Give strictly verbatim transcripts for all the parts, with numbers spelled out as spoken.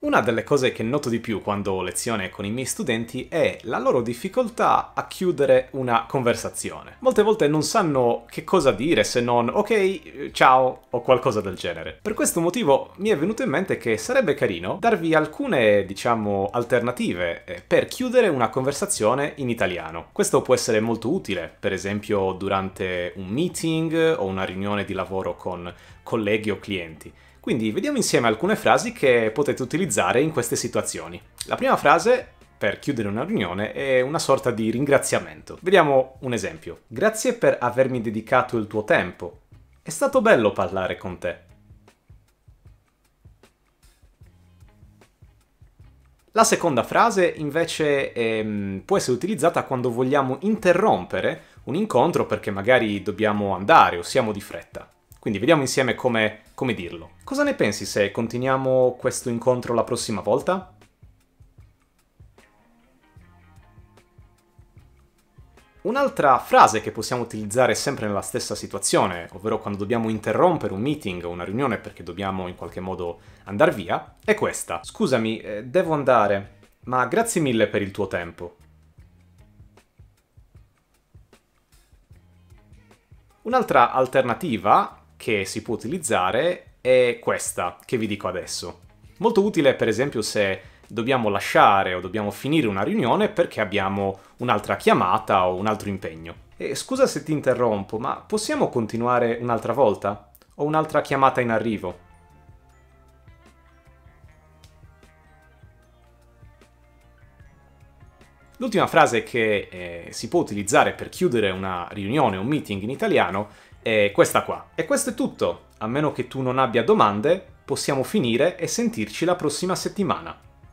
Una delle cose che noto di più quando ho lezione con i miei studenti è la loro difficoltà a chiudere una conversazione. Molte volte non sanno che cosa dire se non ok, ciao o qualcosa del genere. Per questo motivo mi è venuto in mente che sarebbe carino darvi alcune, diciamo, alternative per chiudere una conversazione in italiano. Questo può essere molto utile, per esempio durante un meeting o una riunione di lavoro con colleghi o clienti. Quindi vediamo insieme alcune frasi che potete utilizzare in queste situazioni. La prima frase, per chiudere una riunione, è una sorta di ringraziamento. Vediamo un esempio. Grazie per avermi dedicato il tuo tempo. È stato bello parlare con te. La seconda frase, invece, è, può essere utilizzata quando vogliamo interrompere un incontro perché magari dobbiamo andare o siamo di fretta. Quindi vediamo insieme come, come dirlo. Cosa ne pensi se continuiamo questo incontro la prossima volta? Un'altra frase che possiamo utilizzare sempre nella stessa situazione, ovvero quando dobbiamo interrompere un meeting o una riunione perché dobbiamo in qualche modo andare via, è questa. Scusami, eh, devo andare, ma grazie mille per il tuo tempo. Un'altra alternativa che si può utilizzare è questa, che vi dico adesso. Molto utile, per esempio, se dobbiamo lasciare o dobbiamo finire una riunione perché abbiamo un'altra chiamata o un altro impegno. E scusa se ti interrompo, ma possiamo continuare un'altra volta? Ho un'altra chiamata in arrivo. L'ultima frase che eh, si può utilizzare per chiudere una riunione o un meeting in italiano è questa qua. E questo è tutto. A meno che tu non abbia domande, possiamo finire e sentirci la prossima settimana.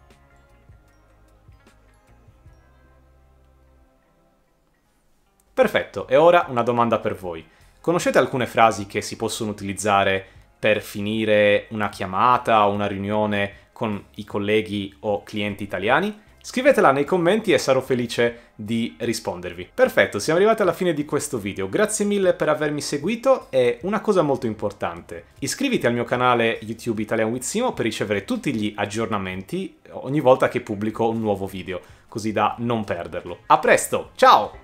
Perfetto, e ora una domanda per voi. Conoscete alcune frasi che si possono utilizzare per finire una chiamata o una riunione con i colleghi o clienti italiani? Scrivetela nei commenti e sarò felice di rispondervi. Perfetto, siamo arrivati alla fine di questo video. Grazie mille per avermi seguito e una cosa molto importante. Iscriviti al mio canale YouTube Italian with Simo per ricevere tutti gli aggiornamenti ogni volta che pubblico un nuovo video, così da non perderlo. A presto, ciao!